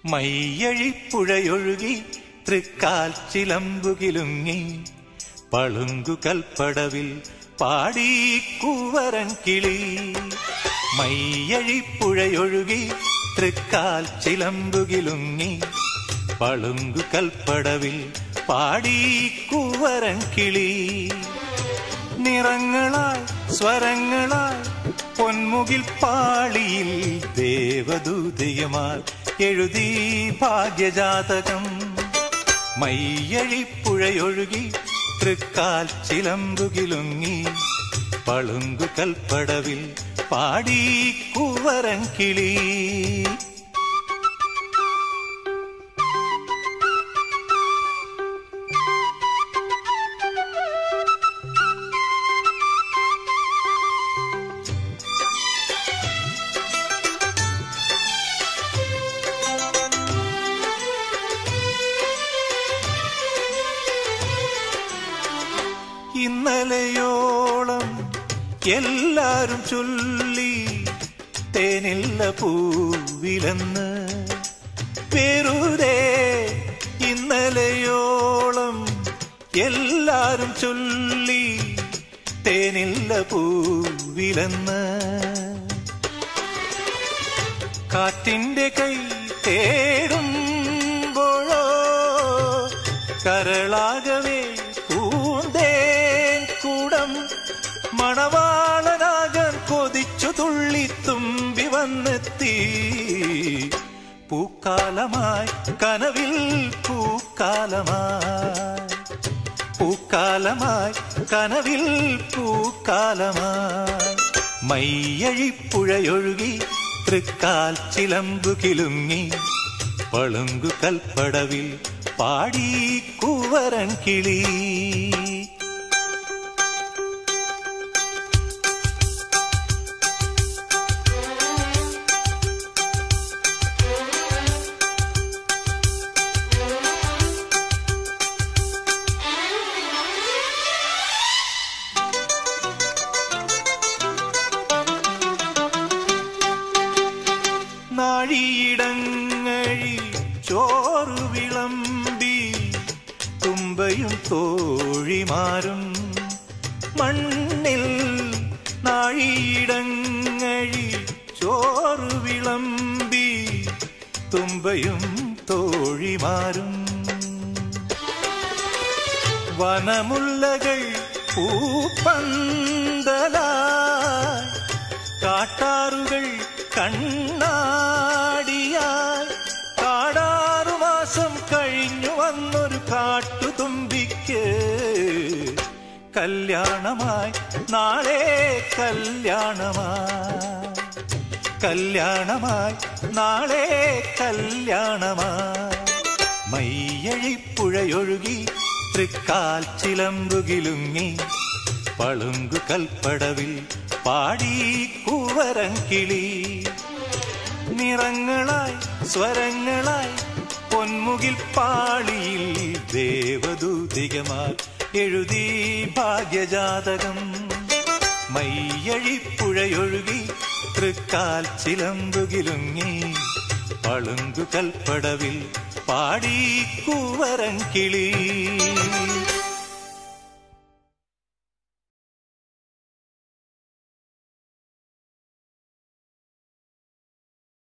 മയ്യഴിപ്പുഴയൊഴുകി തൃക്കാൽ ചിലമ്പുകിലുങ്ങി പളുങ്കു കൽപ്പടവിൽ പാടി കൂവരൻ കിളി. മയ്യഴിപ്പുഴയൊഴുകി തൃക്കാൽ ചിലമ്പുകിലുങ്ങി പളുങ്കു കൽപ്പടവിൽ പാടി കൂവരൻ കിളി. നിറങ്ങളായി സ്വരങ്ങളായി പൊന്മുകിൽ പാളിയിൽ ദേവദൂതികമാർ എഴുതി ഭാഗ്യജാതകം. മയ്യഴിപ്പുഴയൊഴുകി തൃക്കാൽ ചിലമ്പുകിലുങ്ങി പളുങ്കു കൽപ്പടവിൽ പാടി കൂവരൻ കിളി. ഇന്നലെയോളം എല്ലാരും ചൊല്ലി തേനില്ല പൂവിലെന്ന് വെറുതെ. ഇന്നലെയോളം എല്ലാരും ചൊല്ലി തേനില്ല പൂവിലെന്ന്. കാറ്റിന്റെ കൈ തേടുമ്പോഴോ കരളാകവേ മണവാളനാകാൻ കൊതിച്ചു തുള്ളി തുമ്പി വന്നെത്തി. പൂക്കാലമായി കനവിൽ പൂക്കാലമായി പൂക്കാലമായി കനവിൽ പൂക്കാലമായി. മയ്യഴിപ്പുഴയൊഴുകി തൃക്കാൽ ചിലമ്പുകിലുങ്ങി പളുങ്കു കൽപ്പടവിൽ പാടി കൂവരൻ കിളി. നാഴിയിടങ്ങഴി ചോറു വിളമ്പി തുമ്പയും തോഴിമാരും മണ്ണിൽ. നാഴിയിടങ്ങഴി ചോറു വിളമ്പി തുമ്പയും തോഴിമാരും. വനമുല്ലകൾ പൂപ്പന്തലായി കാട്ടാറുകൾ കണ്ണാടിയായി. കാടാറുമാസം കഴിഞ്ഞു വന്നൊരു കാട്ടുതുമ്പിക്ക് കല്യാണമായി നാളെ കല്യാണമായി. കല്യാണമായി നാളെ കല്യാണമായി. മയ്യഴിപ്പുഴയൊഴുകി തൃക്കാൽ ചിലമ്പുകിലുങ്ങി പളുങ്കു കൽപ്പടവിൽ പാടി കൂവരൻ കിളി. നിറങ്ങളായി സ്വരങ്ങളായി പൊന്മുകിൽ പാളിയിൽ ദേവദൂതികമാർ എഴുതി ഭാഗ്യജാതകം. മയ്യഴിപ്പുഴയൊഴുകി തൃക്കാൽ ചിലമ്പുകിലുങ്ങി പളുങ്കു കൽപ്പടവിൽ പാടി കൂവരൻ കിളി.